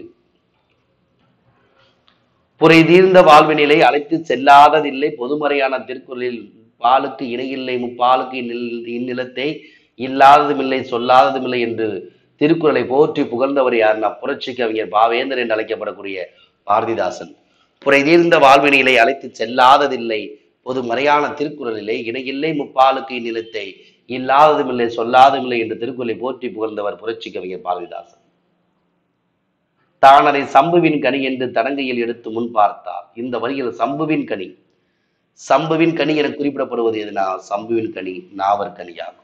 புரை தீர்ந்த வாழ்வினிலை அழைத்து செல்லாததில்லை பொதுமறையான திருக்குறளில் பாலுக்கு இணையில்லை முப்பாலுக்கு இந்நிலத்தை இல்லாததும் இல்லை சொல்லாததும் இல்லை என்று திருக்குறளை போற்றி புகழ்ந்தவர் யாருன்னா புரட்சி கவிஞர் பாவேந்தர் என்று அழைக்கப்படக்கூடிய பாரதிதாசன். புரை தீர்ந்த வாழ்வினிலை அழைத்து செல்லாததில்லை பொது மறையான திருக்குறளிலே இணையில்லை முப்பாலுக்கு இந்நிலத்தை இல்லாததும் இல்லை சொல்லாததும் இல்லை என்று திருக்குறளை போற்றி புகழ்ந்தவர் புரட்சி கவிஞர் பாரதிதாசன். தான் அதை சம்புவின் கனி என்று தடங்கையில் எடுத்து முன் பார்த்தார். இந்த வரியில் சம்புவின் கனி சம்புவின் கனி என குறிப்பிடப்படுவது எதுனா சம்புவின் கனி நாவற்கனியாகும்.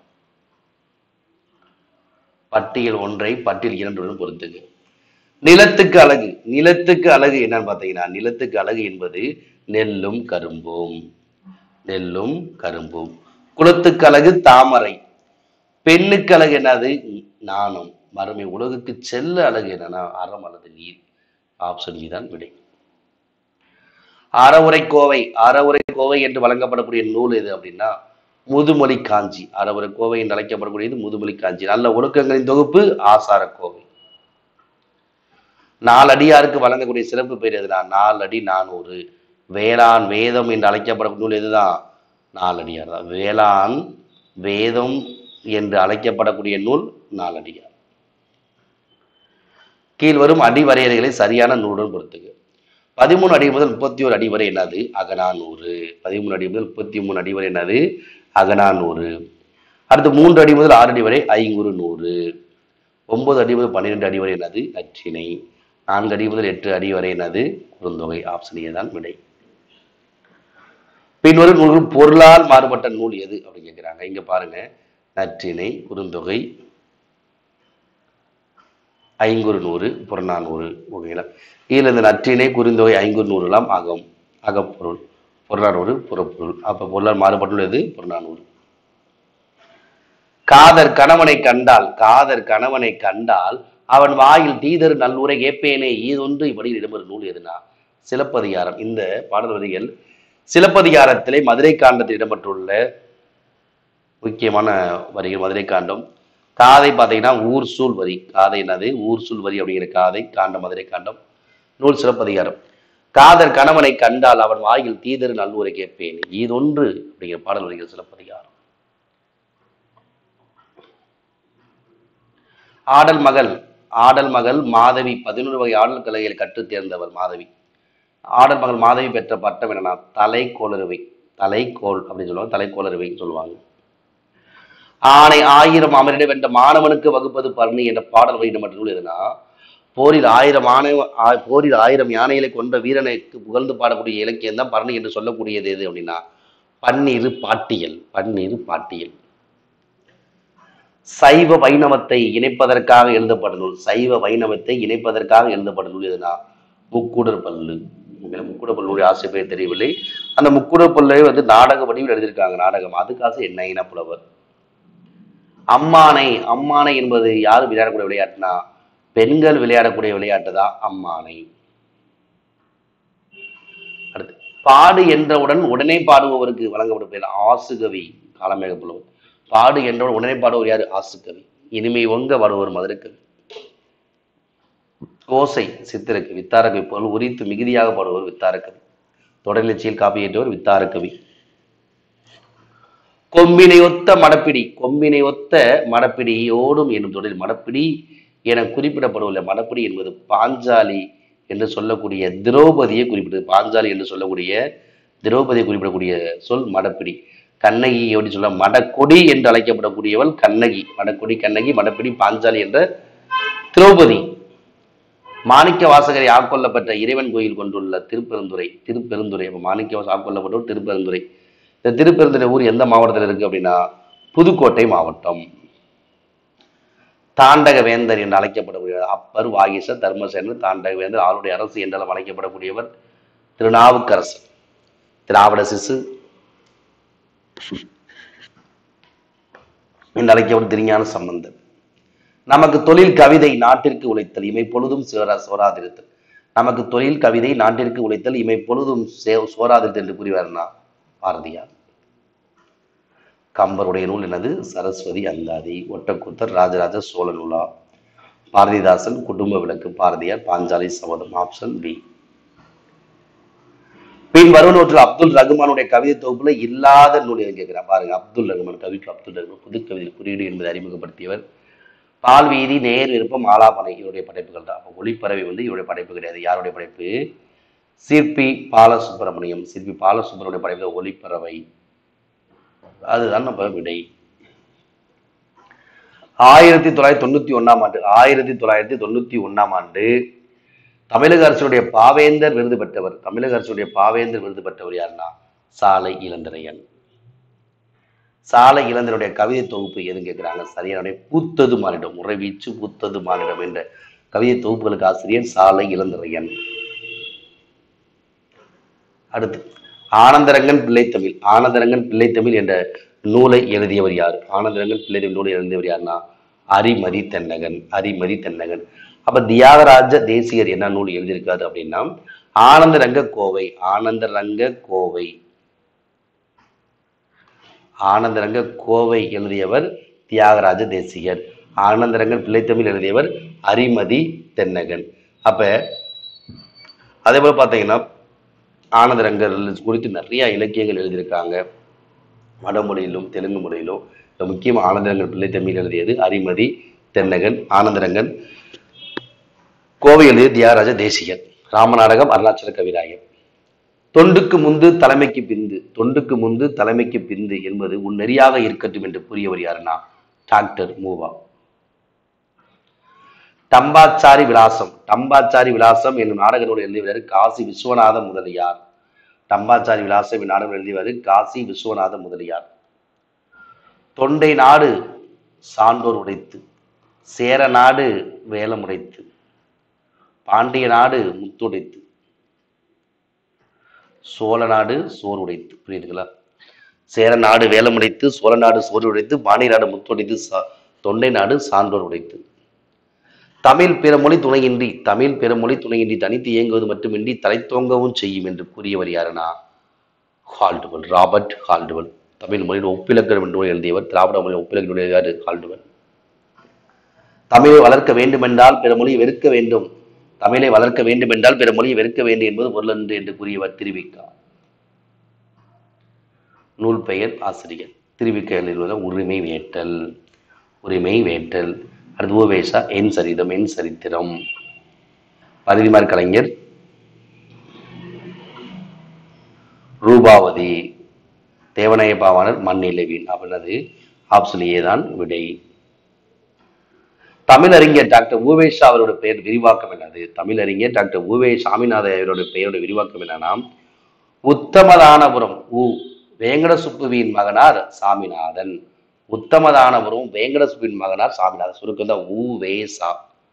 பட்டியல் ஒன்றை பட்டியல் இரண்டுடன் பொறுத்துக்கு. நிலத்துக்கு அழகு நிலத்துக்கு அழகு என்னன்னு பார்த்தீங்கன்னா நிலத்துக்கு அழகு என்பது நெல்லும் கரும்பும் நெல்லும் கரும்பும். குளத்துக்கு அழகு தாமரை. பெண்ணுக்கு அழகு என்னது நாணம். மறுமை உலகுக்கு செல்ல அழகு என்னன்னா அறம் அல்லது நீர். ஆப்ஷன் டி தான் விடை. அறவுரை கோவை அறவுரை கோவை என்று வழங்கப்படக்கூடிய நூல் எது அப்படின்னா முதுமொழி காஞ்சி. அறவுரை கோவை என்று அழைக்கப்படக்கூடியது முதுமொழி காஞ்சி. நல்ல ஒழுக்கங்களின் தொகுப்பு ஆசார கோவை. நாலடியாருக்கு வழங்கக்கூடிய சிறப்பு பெயர் எதுனா நாலடி நானூறு. வேளாண் வேதம் என்று அழைக்கப்படக்கூடிய நூல் எதுதான் நாலடியார் தான். வேளாண் வேதம் என்று அழைக்கப்படக்கூடிய நூல் நாலடியார். கீழ்வரும் அடி வரையறைகளை சரியான நூலுடன் பொறுத்துக்கு. பதிமூணு அடி முதல் முப்பத்தி ஒரு அடி வரை என்னது அகநானூறு. பதிமூணு அடி முதல் முப்பத்தி மூணு அடி வரை என்னது அகநானூறு. அடுத்து மூன்று அடி முதல் ஆறு அடி வரை ஐங்குறு நூறு. ஒன்பது அடி முதல் பன்னிரெண்டு அடி வரை என்னது நற்றிணை. நான்கு அடி முதல் எட்டு அடி வரை என்னது குறுந்தொகை. ஆப்ஷன் ஏ தான் விடை. பின்வரும் நூல்கள் பொருளால் மாறுபட்ட நூல் எது அப்படின்னு கேட்கிறாங்க. இங்க பாருங்க, நற்றிணை, குறுந்தொகை, ஐங்குறு நூறு, புறநானூறு. ஓகேங்களா? இதுல இந்த நற்றிணை குறுந்தொகை ஐங்குறு நூறு எல்லாம் அகம் அகப்பொருள், புறநானூறு புறப்பொருள். அப்ப பொருளால் மாறுபட்டுள்ளது புறநானூறு. காதர் கணவனை கண்டால் காதர் கணவனை கண்டால் அவன் வாயில் தீதர் நல்லூரை கேட்பேனே ஈதொன்று இப்படி இடம்பெறும் நூல் எதுனா சிலப்பதிகாரம். இந்த பாடல் வரிகள் சிலப்பதிகாரத்திலே மதுரை காண்டத்தில் இடம்பெற்றுள்ள முக்கியமான வரிகள். மதுரை காண்டம். காதை பார்த்தீங்கன்னா ஊர் சூழ் வரி. காதை என்னது ஊர் சூழ் வரி அப்படிங்கிற காதை காண்டம் மதுரை காண்டம். நூல் சிலப்பதிகாரம். காதர் கணவனை கண்டால் அவன் வாயில் தீதர் நல்லூரை கேட்பேன் ஈதொன்று அப்படிங்கிற பாடல் வரிகள் சிலப்பதிகாரம். ஆடல் மகள் ஆடல் மகள் மாதவி பதினொரு வகை ஆடல் கலைகளை கற்றுத் தேர்ந்தவர் மாதவி. ஆடல் மகள் மாதவி பெற்ற பட்டம் என்னன்னா தலைக்கோளறுவை. தலைக்கோள் அப்படின்னு சொல்லுவாங்க, தலைக்கோளறுவைன்னு சொல்லுவாங்க. ஆணை ஆயிரம் அமரிட வென்ற மாணவனுக்கு வகுப்பது பரணி என்ற பாடல் வரி நம்ம நூல் எதுனா போரில் ஆயிரம் ஆணை போரில் ஆயிரம் யானைகளை கொன்ற வீரனுக்கு புகழ்ந்து பாடக்கூடிய இலக்கியம் தான் பரணி என்று சொல்லக்கூடியது எது அப்படின்னா பன்னிரு பாட்டியல். பன்னிரு பாட்டியல். சைவ வைணவத்தை இணைப்பதற்காக எழுதப்பட்ட நூல். சைவ வைணவத்தை இணைப்பதற்காக எழுதப்பட்ட நூல் எதுனா முக்கூடர் பல்லு. முக்கூடர் பல்லுடைய ஆசிரியர் தெரியவில்லை. அந்த முக்கூடர் பல்லை வந்து நாடக வடிவில் எழுதியிருக்காங்க. நாடகம். அதுக்காக என்ன புலவர். அம்மானை அம்மானை என்பது யாரு விளையாடக்கூடிய விளையாட்டுனா பெண்கள் விளையாடக்கூடிய விளையாட்டு தான் அம்மானை. அடுத்து பாடு என்றவுடன் உடனே பாடுபவருக்கு வழங்கப்படும் பேர் ஆசுகவி. காலமேக புலவர். பாடு என்றவுடன் உடனே பாடுவர் யாரு ஆசுகவி. இனிமை ஒங்க பாடுவர் மதுரைக்கவி. கோசை சித்திரக்கவி. வித்தாரக்கவி பொருள் உரித்து மிகுதியாக பாடுவர் வித்தாரக்கவி. தொடர்நிச்சையில் காப்பியேற்றவர் வித்தாரக்கவி. கொம்பினை ஒத்த மடப்பிடி. கொம்பினை ஒத்த மடப்பிடி ஓடும் என்னும் தொடரில் மடப்பிடி என குறிப்பிடப்படவில்லை. மடப்பிடி என்பது பாஞ்சாலி என்று சொல்லக்கூடிய திரௌபதியை குறிப்பிட்டது. பாஞ்சாலி என்று சொல்லக்கூடிய திரௌபதியை குறிப்பிடக்கூடிய சொல் மடப்பிடி. கண்ணகி எப்படி சொல்ல மடக்கொடி என்று அழைக்கப்படக்கூடியவள் கண்ணகி. மடக்கொடி கண்ணகி. மடப்பிடி பாஞ்சாலி என்ற திரௌபதி. மாணிக்க வாசகரை ஆட்கொள்ளப்பட்ட இறைவன் கோயில் கொண்டுள்ள திருப்பெருந்துறை. திருப்பெருந்துறை மாணிக்க வாசகர் ஆட்கொள்ளப்பட்ட திருப்பெருந்துறை. இந்த திருப்பெருந்துறை ஊர் எந்த மாவட்டத்தில் இருக்கு அப்படின்னா புதுக்கோட்டை மாவட்டம். தாண்டக வேந்தர் என்று அழைக்கப்படக்கூடியவர் அப்பர் வாகீசர் தர்மசேனர். தாண்டக வேந்தர் ஆளுடைய அரசு என்றெல்லாம் அழைக்கப்படக்கூடியவர் திருநாவுக்கரசர். திராவிட சிசு என்று அழைக்கப்படும் திருஞான சம்பந்தர். நமக்கு தொழில் கவிதை நாட்டிற்கு உழைத்தல் இமை பொழுதும் சோரா சோராதிருத்தல். நமக்கு தொழில் கவிதை நாட்டிற்கு உழைத்தல் இமை பொழுதும் சோராதிருத்தல் என்று கூறிவார்னா பாரதியார். கம்பருடைய நூல் என்னது? சரஸ்வதி அந்தாதி. ஒட்டக்கூத்தர் ராஜராஜ சோழ நூலா. பாரதிதாசன் குடும்ப விளக்கு. பாரதியார் பாஞ்சாலி சபதம். Option B. பின் வரும் நூற்றில் அப்துல் ரகுமானுடைய கவிதை தொகுப்புல இல்லாத நூல் எது கேட்கிறான் பாருங்க. அப்துல் ரகுமான் கவிக்கு அப்துல் ரகுமான் புது கவிதை குறியீடு என்பதை அறிமுகப்படுத்தியவர். பால் வீதி, நேர் விருப்பம், ஆலாபனை இவருடைய படைப்புகள் தான். ஒளிப்பறவை வந்து இவருடைய படைப்பு கிடையாது. யாருடைய படைப்பு? சிற்பி பாலசுப்ரமணியம். சிற்பி பாலசுப்ரமணிய படைப்பு ஒளிப்பறவை. அதுதான் நம்ம விடை. ஆயிரத்தி தொள்ளாயிரத்தி தொண்ணூத்தி ஒன்னாம் ஆண்டு ஆயிரத்தி தொள்ளாயிரத்தி தொண்ணூத்தி ஒன்னாம் ஆண்டு தமிழக அரசுடைய பாவேந்தர் விருது பெற்றவர். தமிழக அரசுடைய பாவேந்தர் விருது பெற்றவர் யாருன்னா சாலை இளந்திரையன். சாலை இளந்திரையுடைய கவிதை தொகுப்பு எதுன்னு கேட்கிறாங்க. சரியான பூத்தது மானிடம். உறைவீச்சு பூத்தது மானிடம் என்ற கவிதை தொகுப்புகளுக்கு ஆசிரியர் சாலை இளந்திரையன். அடுத்து ஆனந்தரங்கன் பிள்ளைத்தமிழ். ஆனந்தரங்கன் பிள்ளைத்தமிழ் என்ற நூலை எழுதியவர் யார்? ஆனந்தரங்கன் பிள்ளைத்தமிழ் நூலை எழுதியவர் யாருன்னா அரிமதி தென்னகன். அரிமதி தென்னகன். அப்ப தியாகராஜ தேசிகர் என்ன நூல் எழுதியிருக்காரு அப்படின்னா ஆனந்தரங்க கோவை. ஆனந்தரங்க கோவை. ஆனந்தரங்க கோவை எழுதியவர் தியாகராஜ தேசிகர். ஆனந்தரங்கன் பிள்ளைத்தமிழ் எழுதியவர் அரிமதி தென்னகன். அப்ப அதே போல பாத்தீங்கன்னா ஆனந்தரங்கர் குறித்து நிறைய இலக்கியங்கள் எழுதியிருக்காங்க. வடமொழியிலும் தெலுங்கு மொழியிலும். முக்கியமாக ஆனந்தரங்கன் பிள்ளைத்தமிழ் எழுதியது அரிமதி தென்னகன். ஆனந்தரங்கன் கோவை எழுதிய தியாகராஜ தேசிகர். ராமநாடகம் அருணாச்சல கவிராயர். தொண்டுக்கு முந்து தலைமைக்கு பிந்து. தொண்டுக்கு முந்து தலைமைக்கு பிந்து என்பது உன் நெறியாக இருக்கட்டும் என்று கூறியவர் யாருன்னா டாக்டர் மூவா. டம்பாச்சாரி விலாசம். டம்பாச்சாரி விலாசம் என்னும் நாடக நூல் எழுதியவர் காசி விஸ்வநாத முதலியார். டம்பாச்சாரி விலாசம் நாடகம் எழுதியவர் காசி விஸ்வநாத முதலியார். தொண்டை நாடு சான்றோர் உடைத்து, சேர நாடு வேலம் உடைத்து, பாண்டிய நாடு முத்துடைத்து, சோழ நாடு சோறு உடைத்து. புரியுதுங்களா? சேர நாடு வேலம் உடைத்து, சோழ நாடு சோறு உடைத்து, பாண்டிய நாடு முத்துடைத்து, தொண்டை நாடு சான்றோர் உடைத்து. தமிழ் பிறமொழி துணையின்றி தமிழ் பிறமொழி துணையின்றி தனித்து இயங்குவது மட்டுமின்றி தலைத்தோங்கவும் செய்யும் என்று கூறியவர் யாருன்னா ஹால்டுவல். ராபர்ட் ஹால்டுவல். தமிழ் மொழியில் ஒப்பிலக்கணம் என்று எழுதியவர். திராவிட மொழியில் ஒப்பிலக்கணம் எழுதியவர் ஹால்டுவல். தமிழை வளர்க்க வேண்டுமென்றால் பிற மொழியை வெறுக்க வேண்டும். தமிழை வளர்க்க வேண்டும் என்றால் பிற மொழியை வெறுக்க வேண்டும் என்பது பொருளன்று என்று கூறியவர் திருவிக்கா. நூல் பெயர் ஆசிரியர். திருவிக்கா எழுதுவது உரிமை வேட்டல். உரிமை வேட்டல். அடுத்து ஓவேசா என் சரிதம் என் சரித்திரம். பரிதிமார் கலைஞர் ரூபாவதி. தேவநாய பாவாணர் மண்ணிலவின். அப்படின்னது ஆப்ஷன் ஏ தான் விடை. தமிழறிஞர் டாக்டர் ஊவேஷா அவருடைய பெயர் விரிவாக்கம் என்னது? தமிழறிஞர் டாக்டர் ஊவே சாமிநாத அவருடைய பெயருடைய விரிவாக்கம் என்னன்னா உத்தமதானபுரம் உ வேங்கடசுப்புவின் மகனார் சாமிநாதன். உத்தமதானபுரம் வேங்கடசுப்பின் மகனார் சாமிநாதன். சுருக்கம் தான் ஊவேசா.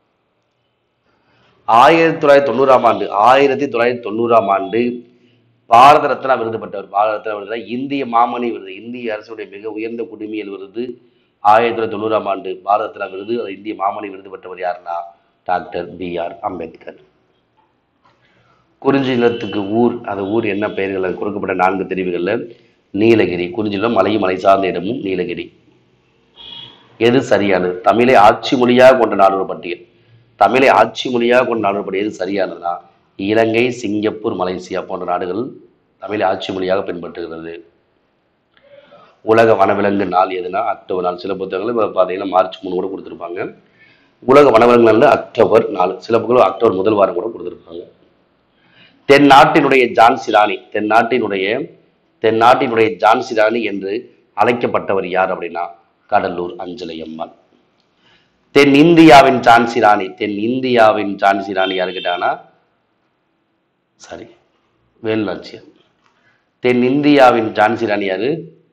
ஆயிரத்தி தொள்ளாயிரத்தி தொண்ணூறாம் ஆண்டு ஆயிரத்தி தொள்ளாயிரத்தி தொண்ணூறாம் ஆண்டு பாரத ரத்னா விருது பெற்றவர். பாரத ரத்னா விருது இந்திய மாமணி விருது. இந்திய அரசுடைய மிக உயர்ந்த குடிமையல் விருது. ஆயிரத்தி தொள்ளாயிரத்தி தொண்ணூறாம் ஆண்டு பாரத ரத்னா விருது. இந்திய மாமணி விருது பெற்றவர் யாருன்னா டாக்டர் பி ஆர் அம்பேத்கர். குறிஞ்சி நிலத்துக்கு ஊர். அந்த ஊர் என்ன பெயர்கள் கொடுக்கப்பட்ட நான்கு தெரிவுகள்ல நீலகிரி. குறிஞ்சி நிலம் மலையும் மலை சார்ந்த இடமும் நீலகிரி. எது சரியானது? தமிழை ஆட்சி மொழியாக கொண்ட நாடுகள் பட்டியல். தமிழை ஆட்சி மொழியாக கொண்ட நாடுகள் பட்டியல் எது சரியானதுன்னா இலங்கை, சிங்கப்பூர், மலேசியா போன்ற நாடுகள் தமிழை ஆட்சி மொழியாக பின்பற்றுகிறது. உலக வனவிலங்கு நாள் எதுனா அக்டோபர் நாள். சில புத்தகங்கள் பார்த்தீங்கன்னா மார்ச் மூணு கூட கொடுத்துருப்பாங்க. உலக வனவிலங்கு நாள் அக்டோபர் நாலு. சில புத்தகங்கள் அக்டோபர் முதல் வாரம் கூட கொடுத்துருப்பாங்க. தென்னாட்டினுடைய ஜான்சி ராணி. தென்னாட்டினுடைய தென்னாட்டினுடைய ஜான்சி ராணி என்று அழைக்கப்பட்டவர் யார் அப்படின்னா கடலூர் அஞ்சலை அம்மாள். தென் இந்தியாவின் ஜான்சி ராணி. தென் இந்தியாவின் ஜான்சி ராணி யாரு கேட்டாங்கன்னா சாரி வேலுநாச்சியார். தென் இந்தியாவின் ஜான்சி ராணி யாரு?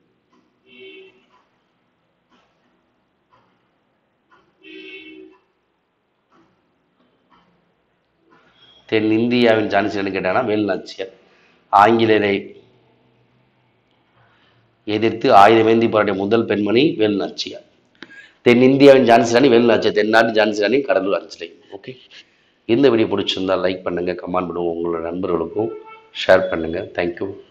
தென் இந்தியாவின் ஜான்சி ராணி கேட்டாங்கன்னா வேலுநாச்சியார். ஆங்கிலேயரை எதிர்த்து ஆயுதமேந்தி போராடிய முதல் பெண்மணி வேலுநாச்சியார். தென்னிந்தியாவின் ஜான்சி ராணி வேலுநாச்சியார், தென்னாட்டு ஜான்சி ராணி கடலூர் அஞ்சலை. ஓகே, இந்த வீடியோ பிடிச்சிருந்தா லைக் பண்ணுங்கள், கமெண்ட் பண்ணுங்கள், உங்களோட நண்பர்களுக்கும் ஷேர் பண்ணுங்கள். தேங்க்யூ.